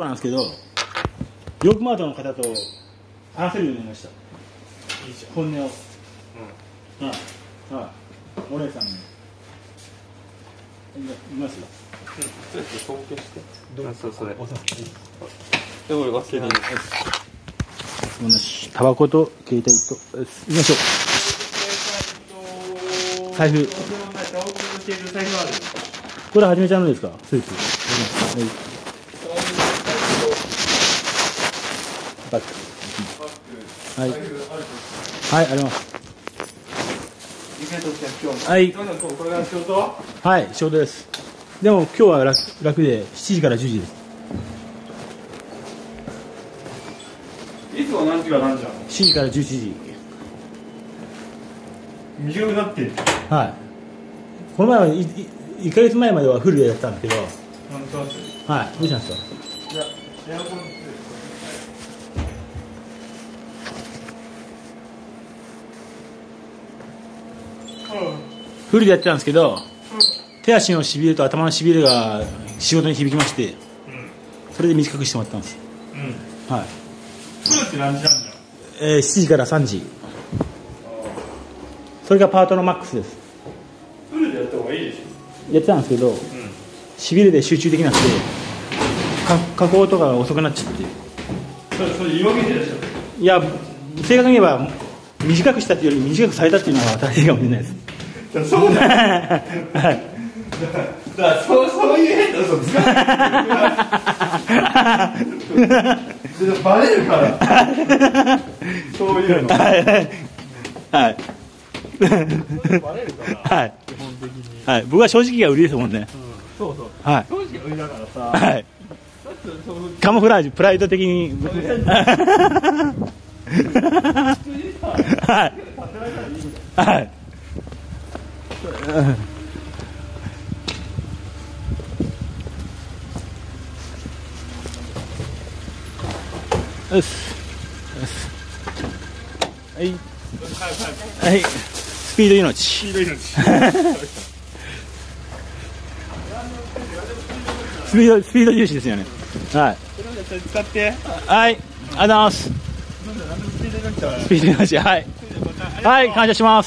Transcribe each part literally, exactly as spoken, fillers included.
そうなんですけど、ヨークマートの方と話せるようになりました。本音を。うん。はい。はい。お姉さんに。いますよ。 うん。そう消して。どう？そうそれ。 おさ。 でも忘れない。 タバコと携帯と、行きましょう。財布。これはじめちゃんのですか？スーツ。はい。バッグ。はい。はい、あります。はい。はい、仕事です。でも今日は楽、楽でしちじからじゅうじです。 いつも何時から何時なの？ しちじからじゅういちじ。 短くなってる。 はい。この前はいいいっかげつまえまではフルでやってたんですけど。 なんとなく。 はい。どうしたんですか？ いや、エアコンつけて。 フルでやってたんですけど、うん、手足のしびれと頭のしびれが仕事に響きまして、うん、それで短くしてもらったんです。 うん。 はい。 フルって何時なんだよ？ えー、しちじからさんじ。それがパートのマックスです。 フルでやった方がいいでしょ？ やってたんですけど、うん、しびれで集中できなくて、加工とかが遅くなっちゃって。 それ、それ言い訳でしょ？ いや、正確に言えば短くしたっていうより短くされたっていうのが大変かもしれないです。 そうだ。はい。だからそうそういう変な嘘つかない。バレるから。そういうの。はい。 はい。 バレるから。 はい。基本的に。はい。僕は正直が売りですもんね。うん、 そうそう。 はい。 正直が売りだからさ。 はい。カモフラージュプライド的に。はい。はい。よし。はい。はい。スピード命。スピード命。スピード、スピード重視ですよね。はい。 使って。 はい。ありがとうございます。スピード命。はい。はい、感謝します。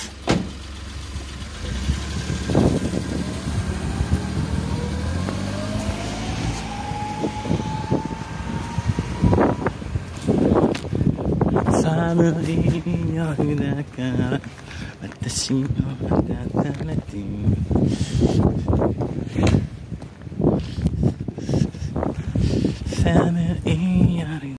寒い夜だから私の温めて寒い